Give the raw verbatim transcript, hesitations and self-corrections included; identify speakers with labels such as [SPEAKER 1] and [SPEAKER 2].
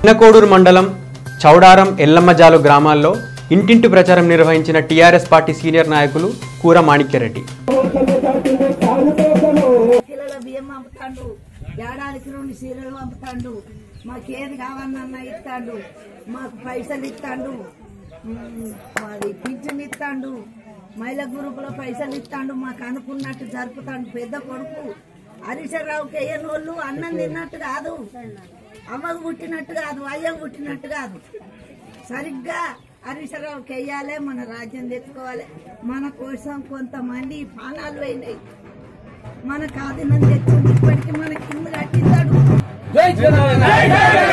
[SPEAKER 1] చిన్నకోడూరు మండలం చౌడారం ఎల్లమ్మజాలు గ్రామాల్లో ఇంటింటి ప్రచారం నిర్వహించిన టీఆర్ఎస్ పార్టీ సీనియర్ నాయకులు కూర మాణిక్యరెడ్డి.
[SPEAKER 2] ఏడాదికి రెండు సీరియల్ పంపుతాడు, మాకేది కావాలన్నా ఇస్తాడు, మాకు పైసలు ఇస్తాడు, మాది పింఛన్ ఇస్తాడు, మహిళా గ్రూపులో పైసలు ఇస్తాడు, మాకు అనుకున్నట్టు జరుపుతాడు. పెద్ద కొడుకు హరీశ్రావుకి అయ్యనోళ్ళు అన్నం తిన్నట్టు కాదు, అమ్మకు పుట్టినట్టు కాదు, అయ్యకు పుట్టినట్టు కాదు. సరిగ్గా హరీశ్రావుకి వెయ్యాలి, మన రాజ్యం తెచ్చుకోవాలి. మన కోసం కొంతమంది ప్రాణాలు పోయినాయి, మన కాదినం తెచ్చింది, ఇప్పటికీ మన కింద కట్టిస్తాడు.